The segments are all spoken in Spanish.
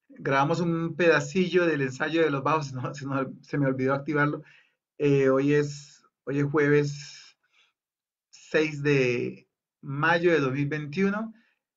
grabamos un pedacillo del ensayo de los bajos, no, se me olvidó activarlo. Hoy es jueves 6 de mayo de 2021.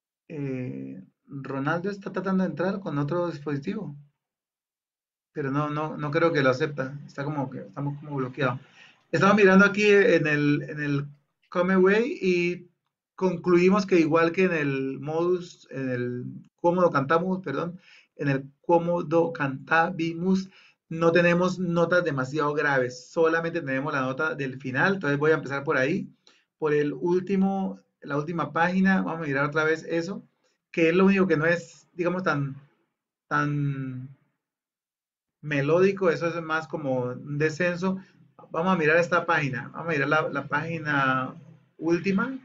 Ronaldo está tratando de entrar con otro dispositivo, pero no creo que lo acepta. Está como que estamos como bloqueados. Estamos mirando aquí en el Comeway y concluimos que igual que en el modus, en el cómodo cantamos, perdón, en el cómodo cantabimus, no tenemos notas demasiado graves, solamente tenemos la nota del final. Entonces voy a empezar por ahí, por la última página. Vamos a mirar otra vez eso, que es lo único que no es, digamos, tan melódico. Eso es más como un descenso. Vamos a mirar esta página, vamos a mirar la página última.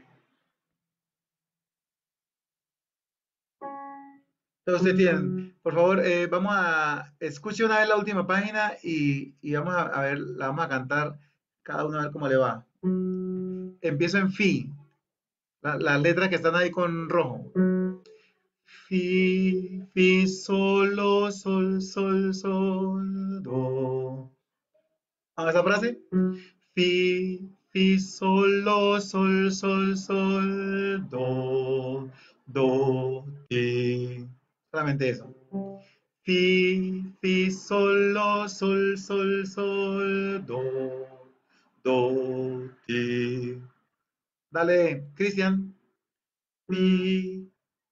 Entonces tienen, por favor, vamos a escuche una vez la última página y vamos a ver, la vamos a cantar cada uno a ver cómo le va. Empiezo en fi, las letras que están ahí con rojo. Fi, sol, lo, sol, do. ¿A esa frase? Fi, sol, do, ti. Solamente eso. Do, ti. Dale, Cristian. Fi,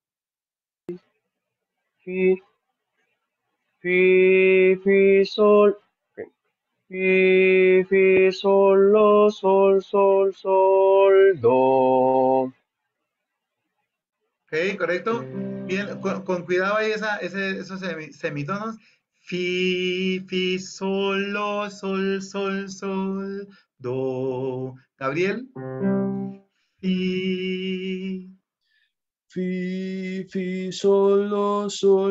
Fi, fi, sol. Ok. Fi, sol, lo, sol, do. ok, correcto. Bien, con cuidado ahí esos semitonos. Sol, do. Gabriel. Fi. Fi, sol, lo,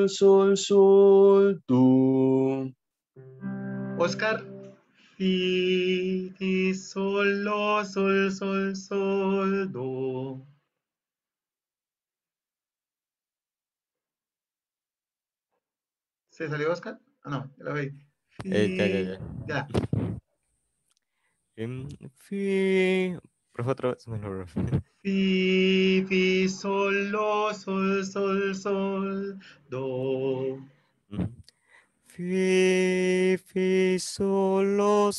do. Oscar. Sol, do. ¿Se salió Oscar? Ah, no, ya lo veis. Ya. Ya. Fi. Profe, otra vez. Sol, do. Ujú. Fi, sol, lo,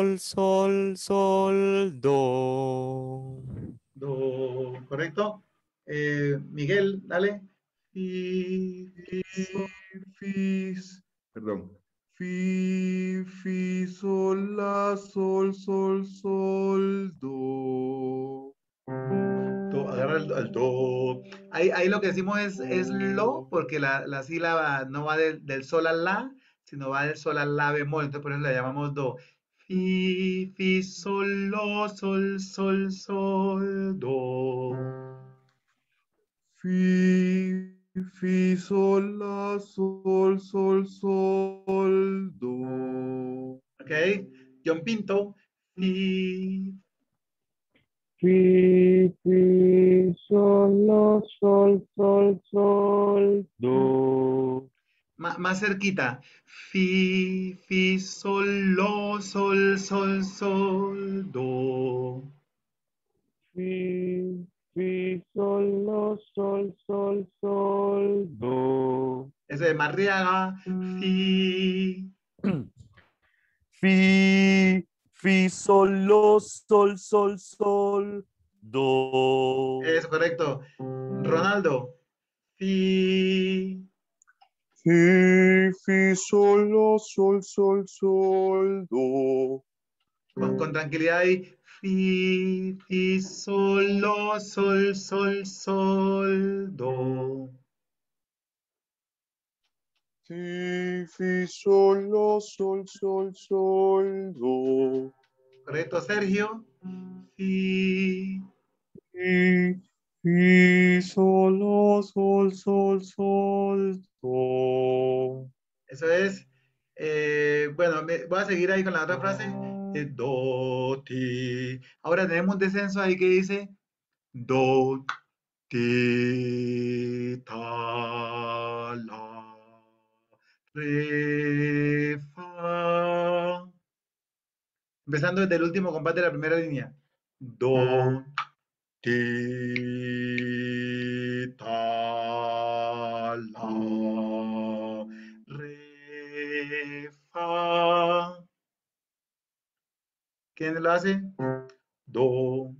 do. Do, correcto. Miguel, dale. Fis, perdón. Sol, la, do. Agarra el do. Ahí lo que decimos es lo, porque la sílaba no va del sol al la, sino va del sol al la bemol. Entonces por eso la llamamos do. Sol, lo, do. Sol, la, do. Ok. John Pinto. Fi. Fi, sol, lo, do. Más cerquita. Sol, lo, do. Fi, sol, lo, do. Ese de Marriaga. Fi. Sol, lo, do. Eso, correcto. Ronaldo. Fi. Sol, lo, do. Con tranquilidad ahí. Sol, lo, do. Sol, lo, do. Correcto, Sergio. Fi. Sol, lo, do. Eso es. Bueno, voy a seguir ahí con la otra frase. Do, ti. Ahora tenemos un descenso ahí que dice do, ti, ta, la. re, fa. Empezando desde el último compás de la primera línea. Do, ti, ta, la, re, fa. ¿Quién lo hace? Do,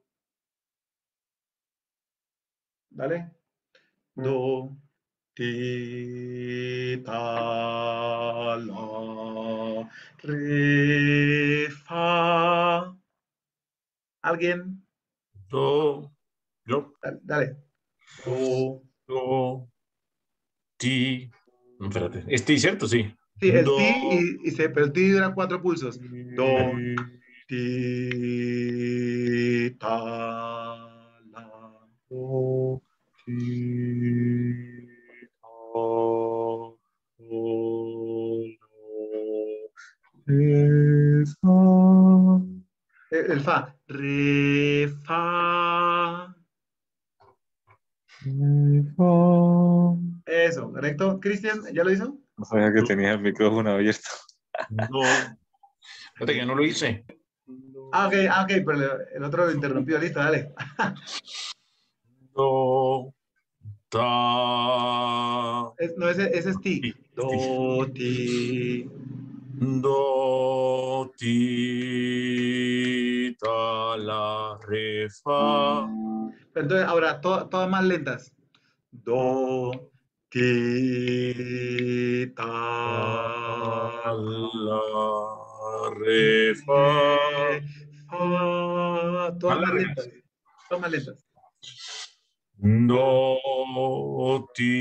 ¿vale? Do, ti, ta, la, re, fa. ¿Alguien? Do, yo, Dale. Do. do, ti. No, espérate. Es ti, ¿cierto? Sí. Sí, el Do, ti pero el ti dura 4 pulsos. Do, ti, ta, la. Do, ti, ta, do, re, fa. El fa. Re, fa. Re, fa. Eso, ¿correcto? Cristian, ¿ya lo hizo? No sabía que tenía el micrófono abierto. do. Espérate que no lo hice. Ok, pero el otro lo interrumpió. Listo, dale. Do, ta. No, ese es ti. Ti, ti. Do, ti. Do, ti, ta, la, re, fa. Pero entonces, ahora, todas más lentas. Do, ti, ta, La, re, fa. re, fa. Más Todas más largas. lentas. Todas más lentas. Do, ti,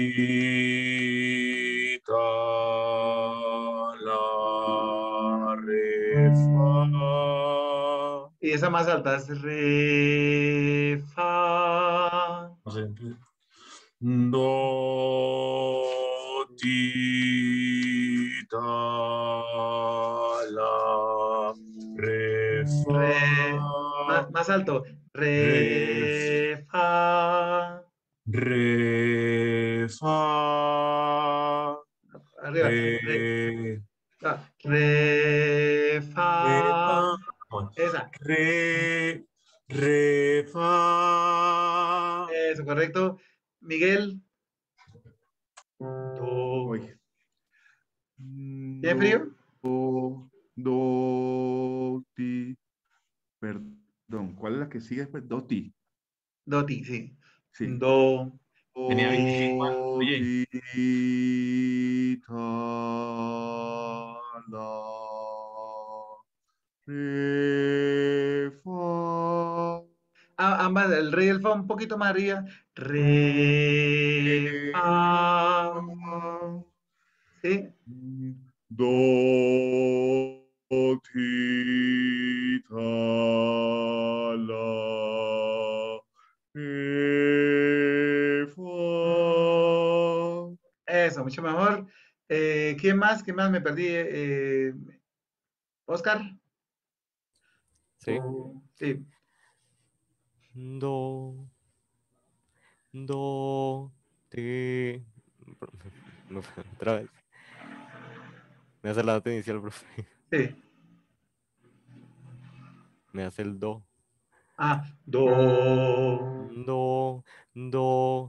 ta, la, re, fa. Y esa más alta es re, fa. No sé. Do, ti, ta, la, re, Re, fa. más alto. Re, Re, fa. re, fa. Arriba. Re, Re, re, fa. fa. Bueno, Esa. re, re, fa. Eso, correcto. Miguel, do. Uy. ¿Tiene frío? Do, ti. Perdón, ¿cuál es la que sigue después? Do, ti. Do, ti, sí. Sí. Do. Tenía 25 años, Do, oye. ti, ta, la, re, fa. Ambas, el re y el fa un poquito más arriba. Re, fa. ¿Sí? Do, ti, ta, la, re, fa. Eso, mucho mejor. ¿Quién más? ¿Quién más? Me perdí. Oscar. Sí. Sí. Do, do, ti. No, otra vez. Me hace la nota inicial, profe. Sí. Me hace el do. Do. Do, do,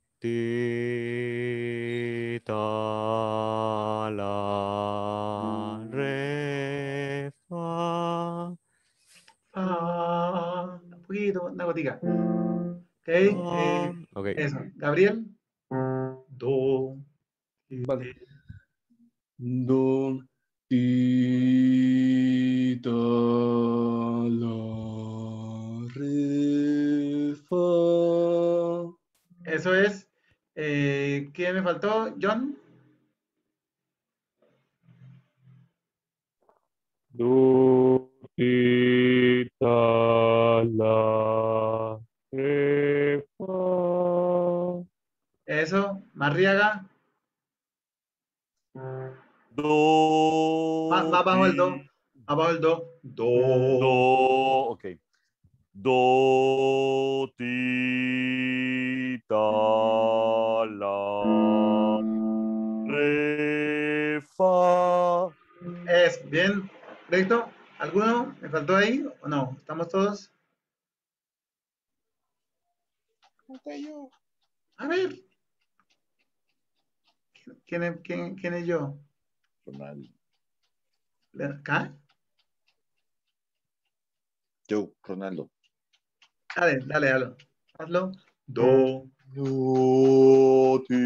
ti, ta, la, re, fa, Fa. Un poquito, una gotica. Ok. fa. Ok. Eso. Gabriel. Do. Vale. Do, ti, ta, la, re, fa. Eso es. ¿Quién me faltó? John. Do, ti, ta, la, re, fa. Eso. Marriaga. Do, Más bajo el do. ti, Abajo el do. Do. do, ok. Do, ti, ta, la, re, Eso, bien. ¿Correcto? ¿Alguno? ¿Me faltó ahí o no? ¿Estamos todos? A ver, ¿quién es yo? Ronaldo. ¿Acá? Yo, Ronaldo. Dale, dale, hazlo. Hazlo. Do. Do, ti,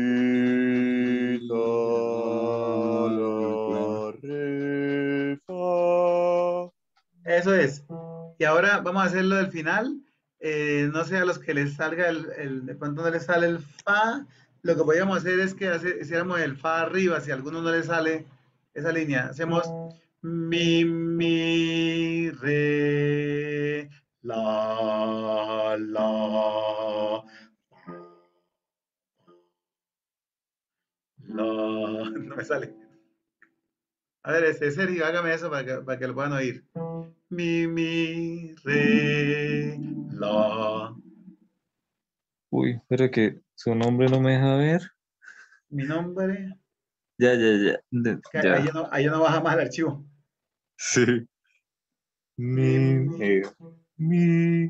la, la, re, fa. Eso es. Y ahora vamos a hacerlo del final. No sé a los que les salga de pronto no les sale el fa. Lo que podríamos hacer es que hiciéramos el fa arriba. Si a alguno no le sale esa línea, hacemos mi, re, la, la. No me sale. A ver, Sergio, hágame eso para que lo puedan oír. Mi, re, la. Uy, pero que su nombre no me deja ver. Mi nombre. Ya, ya, ya. Que Ya. ahí ya no baja más el archivo. Sí. Mi, Mi, mi, mi,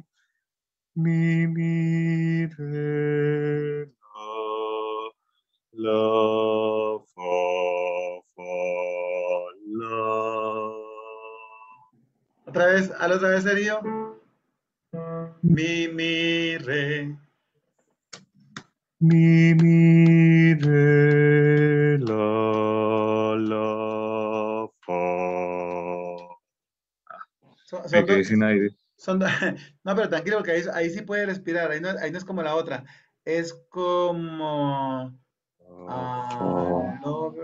mi, re, la, fa, fa, la. otra vez, Sergio. Mi, re. Re, la, fa. Son, Me son quedé dos. sin aire. No, pero tranquilo, porque ahí sí puede respirar. Ahí no es como la otra. Es como. Fa.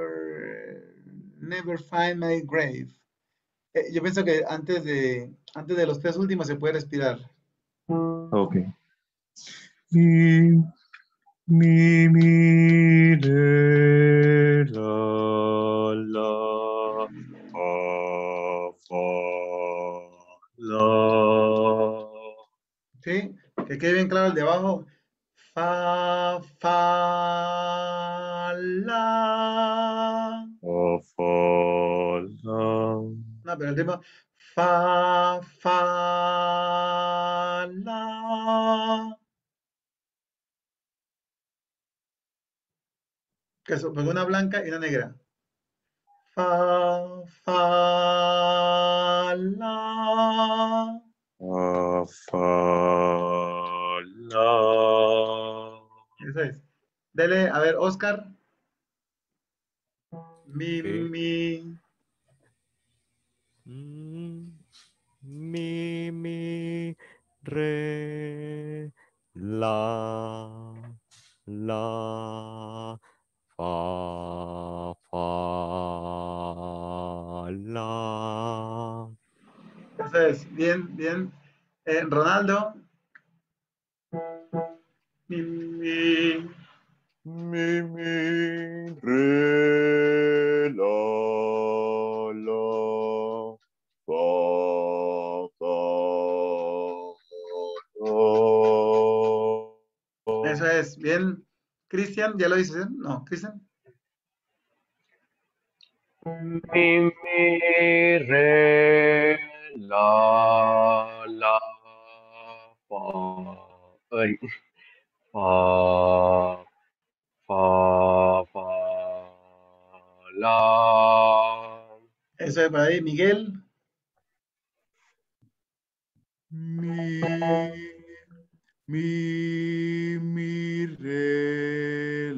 Never find my grave. Yo pienso que antes de los tres últimos se puede respirar. Ok. Mi, re, la, fa, la. ¿Sí? Que quede bien claro el de abajo. Fa, fa, la. Fa, fa, la. No, pero el ritmo. Fa, fa, la. Que es porque una blanca y una negra. Fa, fa, la. Fa, fa, la. Eso es. Dele, a ver, Oscar. Sí. Mi. Mm, mi, re, la, fa, la. Eso es. Bien, bien. Ronaldo. Mi. Re, la, fa, fa, Eso la. es. Bien. Cristian, ¿ya lo dices? No, Cristian. Re, la, fa, ay, fa, fa, la. Eso es para ahí. Miguel. Mi, re,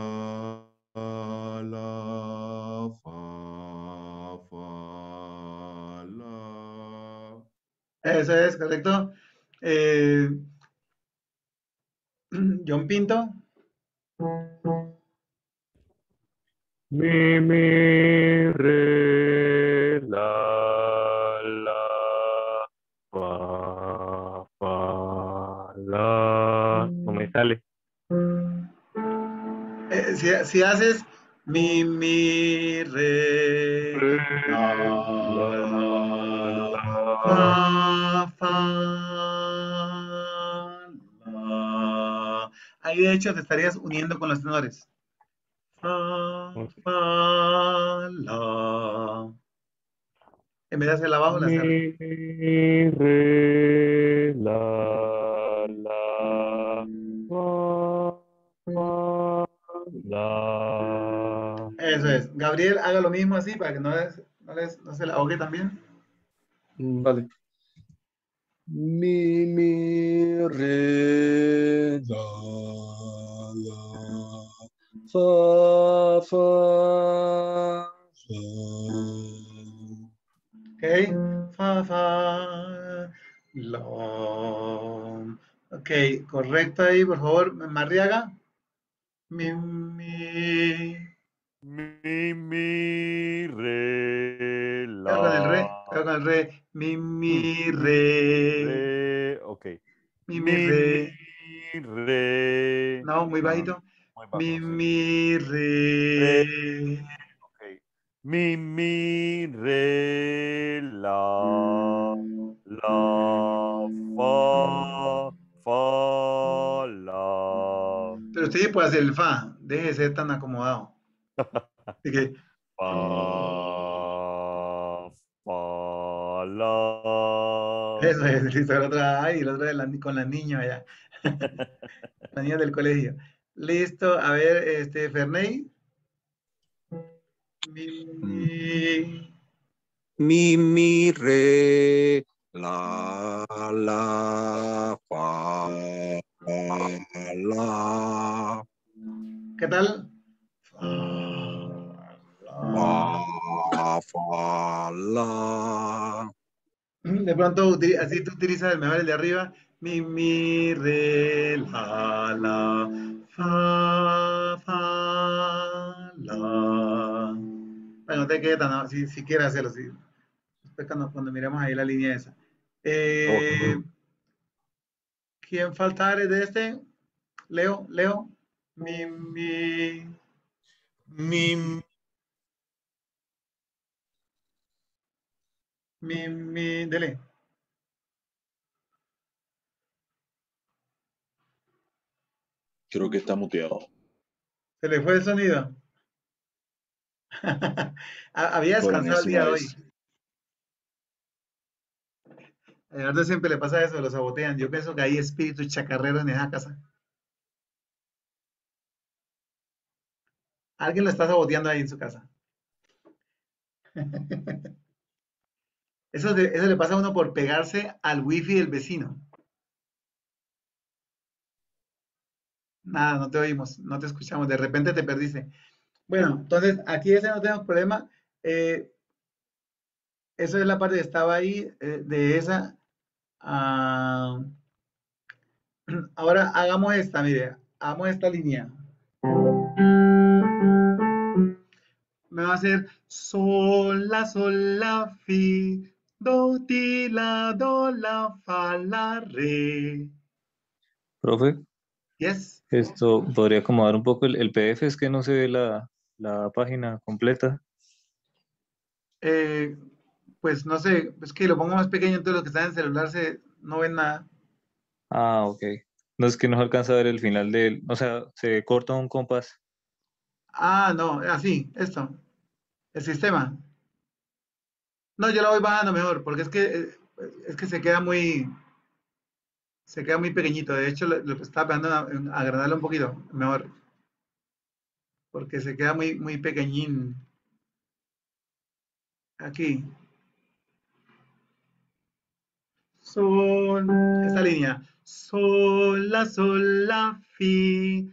la, fa, la. Eso es, correcto. Eh, John Pinto. Re, la. No me sale. Si haces re, Re, la, la, la. fa, la. Ahí de hecho te estarías uniendo con los tenores. Fa, Ok. fa, la. En vez de hacer la bajo, la hace arriba. Mi, re, la, fa, fa, la. Eso es. Gabriel, haga lo mismo así para que no se la ahogue también. Vale. Mi, re, la, fa, la. Ok. Fa, fa, la. Ok, correcto ahí, por favor. Marriaga. Mi. Re, Cuidado con el la. re. Cuidado con el re. Mm, Re. Re, ok. Re. Re. No, muy No, no, bajito. muy bajo, sí. Re, Re. ok. Re, fa, la. Pero usted sí puede hacer el fa. Deje de ser tan acomodado. Así que. Fa, fa, la. Eso es, listo. La otra, ay, la otra con las niñas allá. Las niñas del colegio. Listo. A ver, Ferney. Mi, mi, Mi, re, fa, la, ¿Qué tal? Fa, la. De pronto, así tú utilizas el mejor el de arriba. Re, fa, la. Bueno, no te quede tan, si quieres hacerlo, si, después cuando miremos ahí la línea esa. Ok. ¿Quién falta de este? Leo. Mi, mi, Mi, dele. Creo que está muteado. Se le fue el sonido. Había Por descansado el día enésima de hoy. vez. A Leonardo siempre le pasa eso, lo sabotean. Yo pienso que hay espíritu chacarrero en esa casa. Alguien lo está saboteando ahí en su casa. Eso le pasa a uno por pegarse al wifi del vecino. Nada, no te oímos, no te escuchamos, de repente te perdiste. Bueno, entonces aquí ese no tenemos problema. Eh, Eso es la parte que estaba ahí de esa. Ah, ahora hagamos esta, mire, hagamos esta línea. Me va a hacer sol, la, fi, do, fa, la, re. Profe, Yes. esto podría acomodar un poco el PDF, es que no se ve la página completa. Eh, pues no sé, es que lo pongo más pequeño, entonces los que están en celular no ven nada. Ah, ok. No es que no se alcanza a ver el final del, o sea, se corta un compás. Ah, no, así, esto, el sistema. No, yo lo voy bajando mejor, porque es que se queda muy pequeñito. De hecho, lo estaba pensando en agrandarlo un poquito, mejor, porque se queda muy, muy pequeñín. Aquí, esta línea. Sol, la, fi,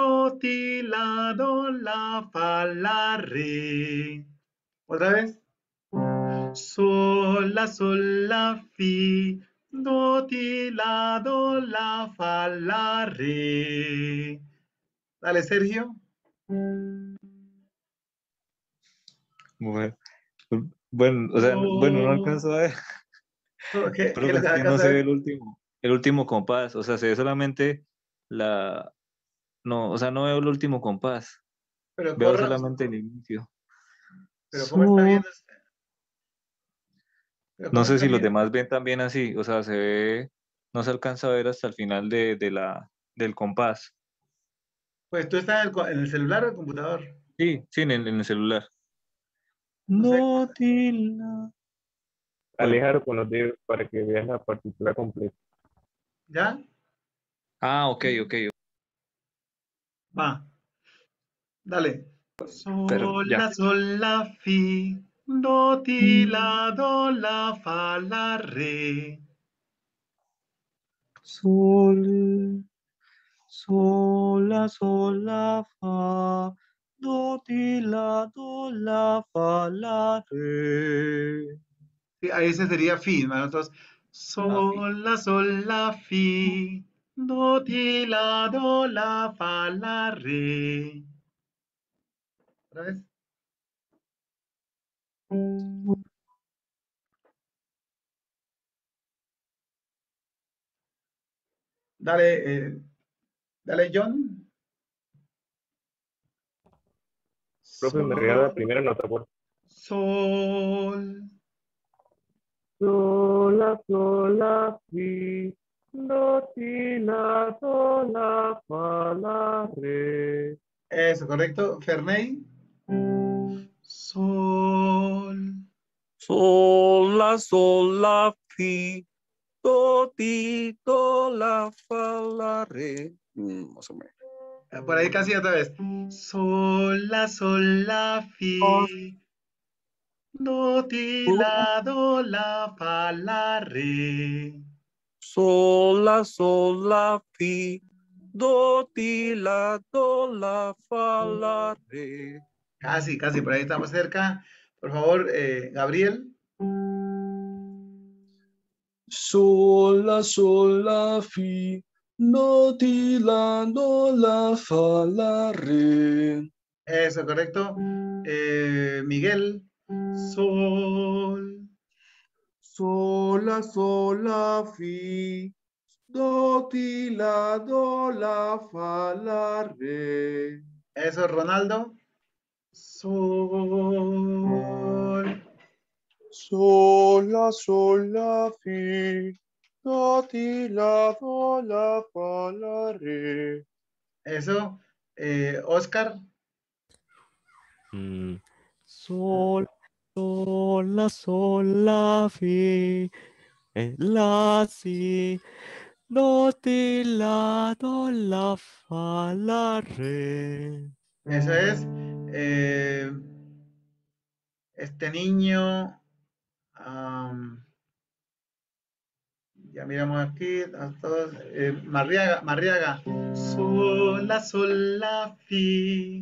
do, fa, la, re. ¿Otra vez? Sol, la, fi, do, fa, la, re. Dale, Sergio. Bueno, bueno, o sea, bueno, no Oh, alcanzo a ver, ¿qué profe, le es que no alcanza a se ve ver? el último compás, o sea, se ve solamente no, o sea, no veo el último compás, Pero veo corra, solamente el inicio. pero ¿cómo está Sol. viendo usted? Pero No ¿cómo sé está si los viendo? demás ven también así, o sea, se ve, no se alcanza a ver hasta el final del compás. Pues tú estás en el celular o el computador. Sí, sí, en el celular. No sé, No, Tila. Aléjalo con los dedos para que veas la partitura completa. ¿Ya? Ah, ok, ok. Va, dale. Pero Sol, ya. la, sol, la, fi, do, ti, la, do, la, fa, la, re. Sol, sol, la, fa, do, la, la, re. Sí, ahí ese sería fi, ¿no? Entonces, Ah, fi. sol, la, fi, do, ti, la, do, la, fa, la, re. ¿Otra vez? Dale, dale, John. Profe, me regala la Sol, primera nota, por favor. sol. Sol, la, si, do, ti, la, do, la, fa, la, re. Eso, correcto. Ferney. Sol. Sol, la, fi, do, ti, do, la, fa, la, re. Más o menos. Por ahí casi otra vez. Sol, la, fi. Do, ti, la, do, la, fa, la, re. Sol, la, fi, do, ti, la, do, la, fa, la, re. Casi, casi, por ahí estamos cerca. Por favor, Gabriel. Sol, la, fi, do, ti, la, do, la, fa, la, re. Eso, correcto. Miguel. Sol. Sol, la, fi, do, ti, la, do, la, fa, la, re. Eso, Ronaldo. Sol. Sol, la, fi, do, ti, la, do, la, fa, la, re. Eso. Oscar. Sol, sol, la, fi, la, si, do, ti, la, do, la, fa, la, re. Eso es. Este niño. Ya miramos aquí. A todos. Marriaga, Marriaga. Sol, la, fi.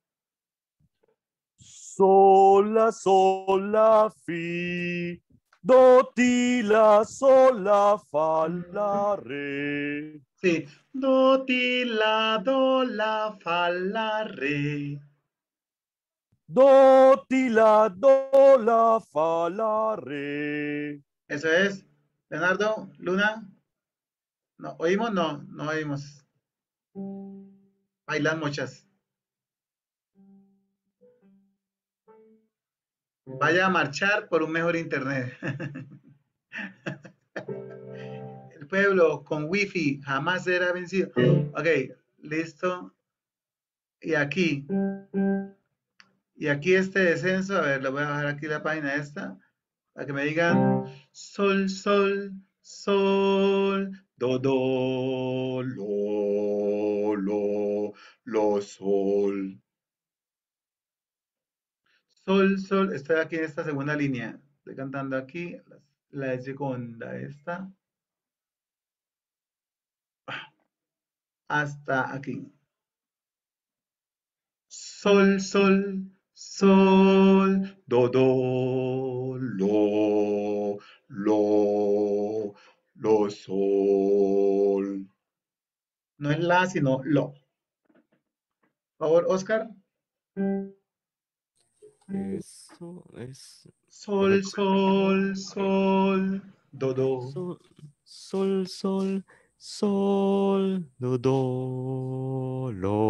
Sol, la, fi. Do, ti, la, sol, la, fa, la, re. Sí. Do, ti, la, do, la, fa, la, re. Do, ti, la, do, la, fa, la, re. Eso es. Leonardo, Luna. No, ¿oímos? No, no oímos. Bailan muchas. Vaya a marchar por un mejor internet. El pueblo con wifi jamás será vencido. Ok, listo. Y aquí. Y aquí este descenso, a ver, le voy a bajar aquí la página esta, para que me digan sol, sol, sol, do, sol. Sol, sol, estoy aquí en esta segunda línea. Estoy cantando aquí la segunda, esta, hasta aquí. Sol, sol, sol, sol. No es la, sino lo. Por favor, Oscar. Eso es, Sol, profe, sol, sol, sol, sol, sol, sol, do,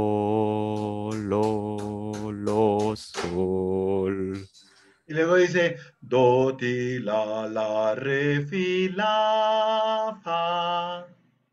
sol. Y luego dice do, ti, la, re, fi, la, fa.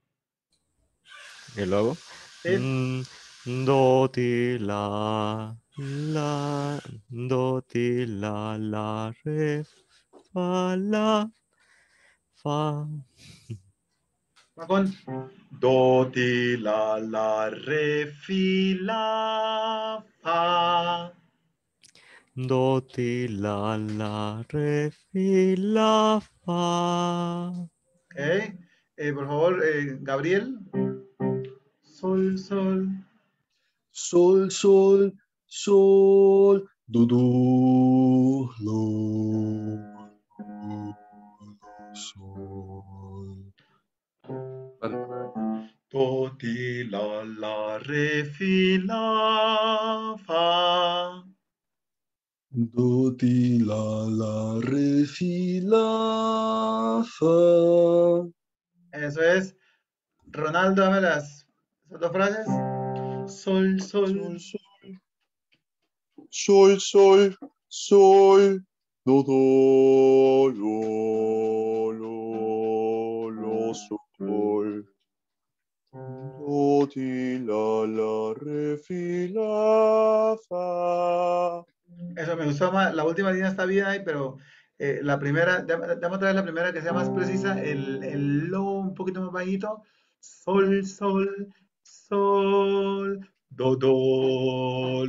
¿Y luego? ¿Sí? Do, ti, la, do, ti, la, re, fa, la, fa. Va con do, ti, la, re, fi, la, fa. Do, ti, la, re, fi, la, fa. Ok. Por favor, Gabriel. Sol, sol. Sol, sol, sol, do, do, lo, sol. Do, ti, la, re, fi, la, fa. Do, ti, la, re, fi, la, fa. Eso es. Ronaldo, dame las esas dos frases. Sol, sol. Sol, sol, sol, do, do, lo, sol. Do, ti, la, re, fi, la, fa. Eso me gustó más. La última línea está bien ahí, pero la primera, dame otra vez la primera que sea más precisa. El lo un poquito más bajito. Sol, sol, sol, do,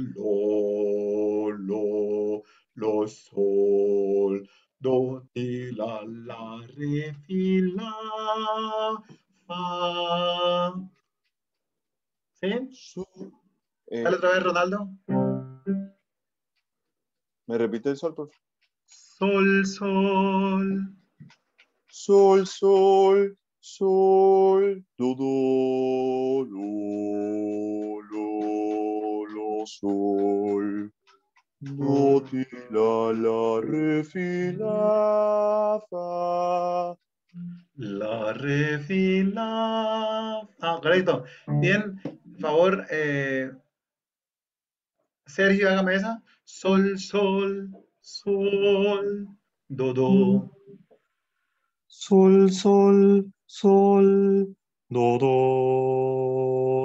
lo, sol, do, ti, la, re, fi, la, fa. ¿Sí? Sol. Dale otra vez, Ronaldo. ¿Me repite el sol, por favor? Sol, sol. Sol, sol, sol, do, lo, sol. Do, ti, la, re, fi, la, fa. La, re, fi, la. Ah, correcto. Bien, por favor, Sergio, hágame esa. Sol, sol, sol, do. Sol, sol, sol, do,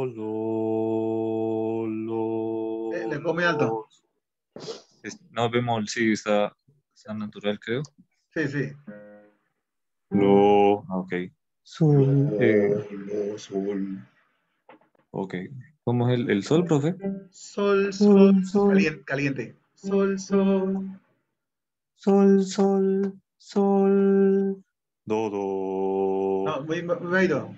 Le pongo muy alto. No, bemol, sí, está natural, creo. Sí, sí. Lo, ok. sol. Lo, sol. Ok. ¿Cómo es el sol, profe? Sol, sol. Sol, sol, Caliente, caliente. Sol, sol. sol, sol, sol. No, muy bajito.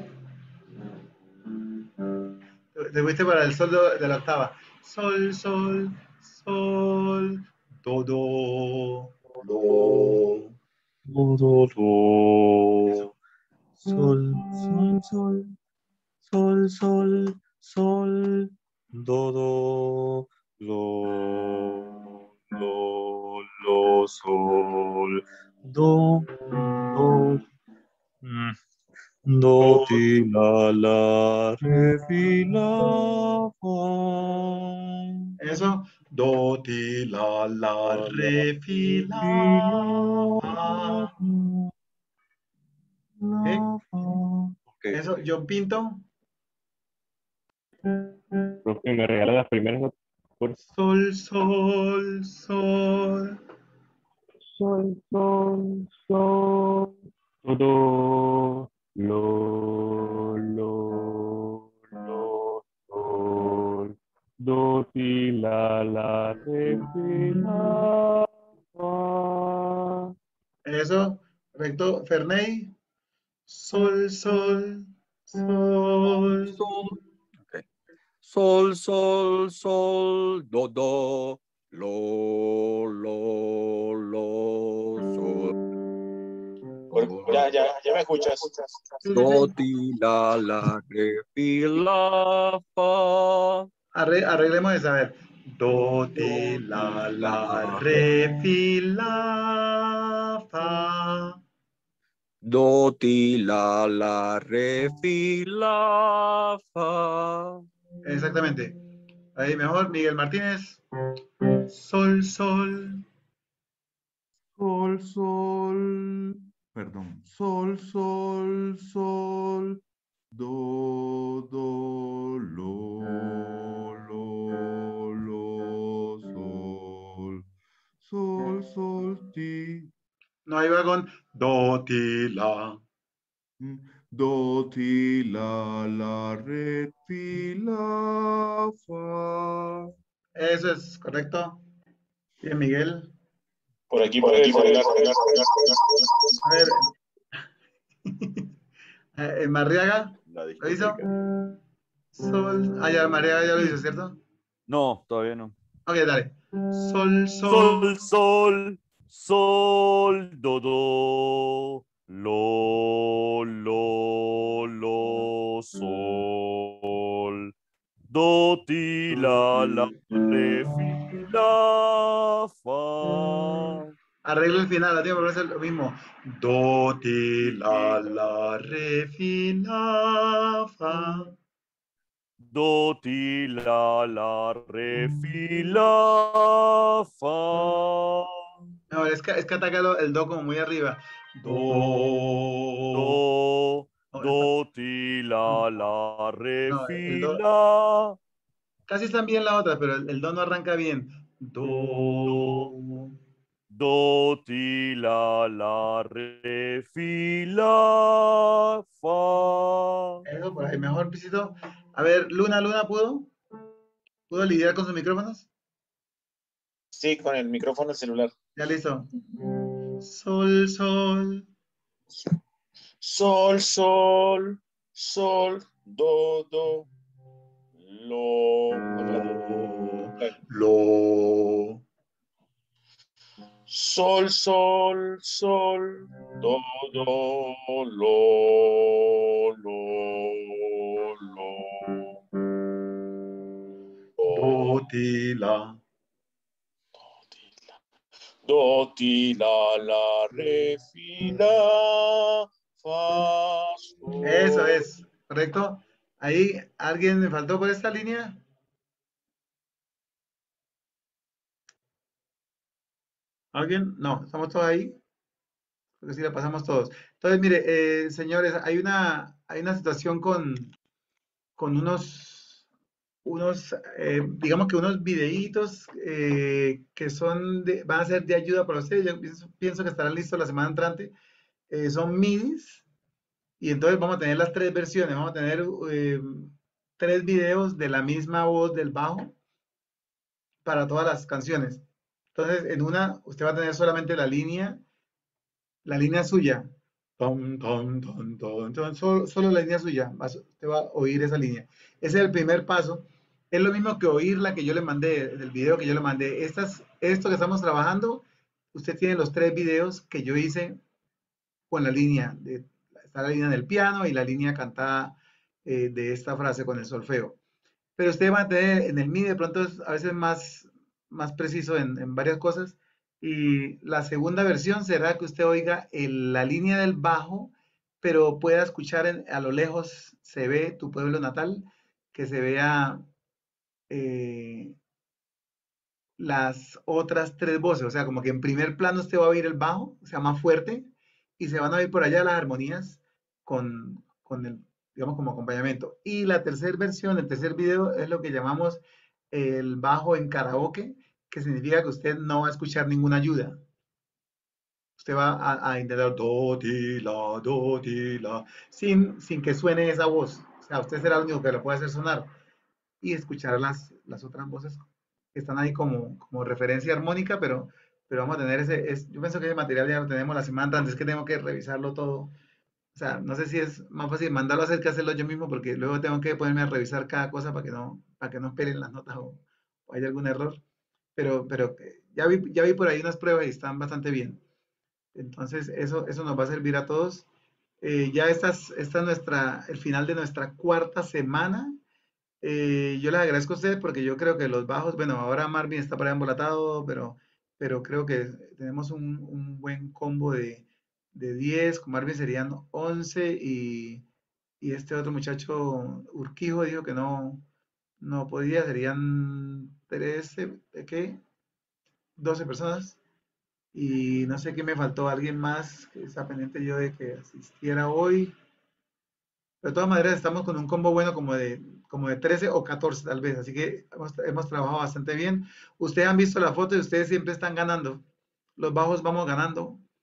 Te fuiste para el sol de la octava. Sol, sol, sol, lo. Sol, sol, sol, sol, sol, sol. Sol. Do, do, Mm, do, ti, la, re, fi, la, fa. Eso. Do, ti, la, re, fi, Fi, la, la, fa. ¿Sí? la, fa. ok. Eso, John Pinto. Profe, ¿me regala las primeras notas? Sol, sol, sol. Sol, sol, sol. Do, sol. Do, ti, la, re, fi, la, fa. Eso. Correcto. Ferney. Sol, sol, sol. Sol, sol, sol, sol, do, sol. Ya me escuchas. Do, ti, la, re, fi, la, fa. Arreglemos esa, a ver. Do, ti, la, re, fi, la, fa. Do, ti, la, re, fi, la, fa. Exactamente. Ahí mejor, Miguel Martínez. Sol, sol. Sol, sol, perdón, sol, sol, sol, do, lo, sol, sol, sol, ti, No, ahí va con do, ti, la. Do, ti, la, re, fi, la, fa. Eso es correcto. Bien, Miguel. Por aquí puede descargar. A ver, Marriaga, La ¿lo hizo? discoteca. Sol. Ah, ya, Marriaga ya lo hizo, ¿cierto? No, todavía no. Ok, dale. Sol, Sol, sol. sol, sol, do, do, lo, sol, do, ti, la, re, fi, la, fa, Arreglo el final, la tiempo, pero es lo mismo. Do, ti, la, re, fi, la, fa. do, ti, la, re, fi, la, fa, No, es que ataca el do como muy arriba. Do. do, No, do, ti, la, re, no, el fi, do. la. Casi están bien la otra, pero el do no arranca bien. Do. Do, ti, la, re, fi, la, fa. Eso por ahí, mejor, Pisito. A ver, Luna, ¿pudo? ¿Pudo lidiar con sus micrófonos? Sí, con el micrófono celular. Ya listo. Sol, sol. Sol, sol, sol, do, do, lo. No, espérate. Lo. Sol, sol, sol, do, do, lo, Do, lo, ti, la. do, ti, la, re, fi, la, fa, Eso sol. es, ¿correcto? Ahí, ¿alguien me faltó por esta línea? ¿Alguien? No, estamos todos ahí. Creo que sí, la pasamos todos. Entonces, mire, señores, hay una situación con digamos que unos videitos que van a ser de ayuda para ustedes. Yo pienso que estarán listos la semana entrante. Son MIDIs y entonces vamos a tener las tres versiones. Vamos a tener tres videos de la misma voz del bajo para todas las canciones. Entonces, en una, usted va a tener solamente la línea suya. Tom, tom, tom, tom, tom, solo la línea suya. Usted va a oír esa línea. Ese es el primer paso. Es lo mismo que oír la que yo le mandé, del video que yo le mandé. Esto que estamos trabajando, usted tiene los tres videos que yo hice con la línea. Está la línea del piano y la línea cantada de esta frase con el solfeo. Pero usted va a tener en el MIDI de pronto es a veces más preciso en varias cosas. Y la segunda versión será que usted oiga la línea del bajo, pero pueda escuchar a lo lejos, se ve tu pueblo natal, que se vea eh, las otras tres voces. O sea, como que en primer plano usted va a oír el bajo, o sea, más fuerte, y se van a oír por allá las armonías con el, digamos, como acompañamiento. Y la tercera versión, el tercer video, es lo que llamamos el bajo en karaoke, que significa que usted no va a escuchar ninguna ayuda. Usted va a intentar do, ti, la, sin que suene esa voz. O sea, usted será el único que lo puede hacer sonar y escuchar las otras voces que están ahí como referencia armónica, pero vamos a tener yo pienso que ese material ya lo tenemos la semana antes, es que tengo que revisarlo todo. O sea, no sé si es más fácil mandarlo a hacer que hacerlo yo mismo, porque luego tengo que ponerme a revisar cada cosa para que no esperen las notas o haya algún error. Pero ya vi por ahí unas pruebas y están bastante bien. Entonces, eso nos va a servir a todos. Ya esta es el final de nuestra cuarta semana. Yo les agradezco a ustedes porque yo creo que los bajos, bueno, ahora Marvin está por ahí embolatado, pero creo que tenemos un buen combo de 10, con Marvin serían 11 y este otro muchacho Urquijo dijo que no podía, serían 13, ¿de qué? 12 personas. Y no sé qué me faltó, alguien más que está pendiente yo de que asistiera hoy. De todas maneras, estamos con un combo bueno como de 13 o 14 tal vez, así que hemos trabajado bastante bien. Ustedes han visto la foto y ustedes siempre están ganando. Los bajos vamos ganando.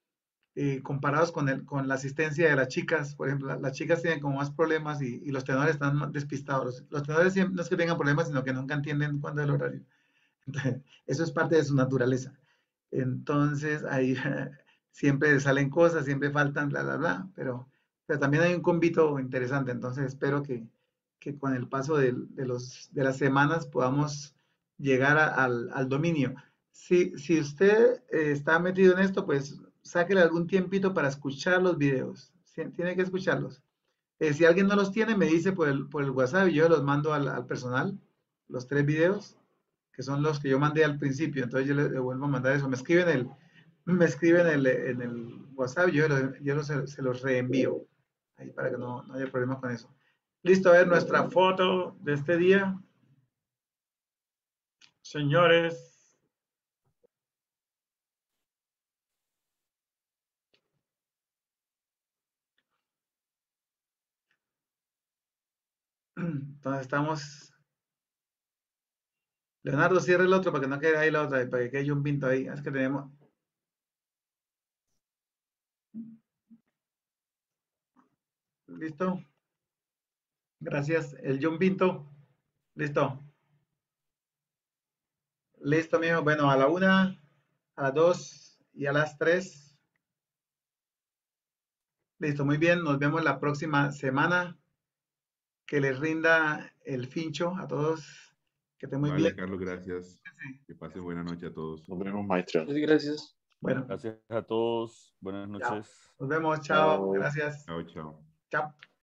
comparados con la asistencia de las chicas. Por ejemplo, las chicas tienen como más problemas y los tenores están más despistados. Los tenores no es que tengan problemas, sino que nunca entienden cuándo es el horario. Entonces, eso es parte de su naturaleza. Entonces, ahí siempre salen cosas, siempre faltan, bla, bla, bla, pero también hay un convito interesante. Entonces, espero que con el paso de las semanas podamos llegar al dominio. Si usted está metido en esto, pues sáquele algún tiempito para escuchar los videos. Tiene que escucharlos. Si alguien no los tiene, me dice por el WhatsApp y yo los mando al personal, los 3 videos, que son los que yo mandé al principio. Entonces yo le vuelvo a mandar eso. Me escriben en el WhatsApp y se los reenvío. Ahí para que no haya problema con eso. Listo, a ver nuestra foto de este día. Señores. Entonces estamos. Leonardo, cierra el otro para que no quede ahí la otra, para que quede un pinto ahí. Es que tenemos. ¿Listo? Gracias. El John Pinto. Listo. Listo, mijo. Bueno, a la 1, a las 2 y a las 3. Listo, muy bien. Nos vemos la próxima semana. Que les rinda el fincho a todos. Que estén muy Vale, bien. Carlos, gracias. Que pasen buena noche a todos. Nos vemos, maestro. Gracias. Bueno, Gracias a todos. Buenas chao. noches. Nos vemos. Chao. Chao. Gracias. Chao, chao. Chao.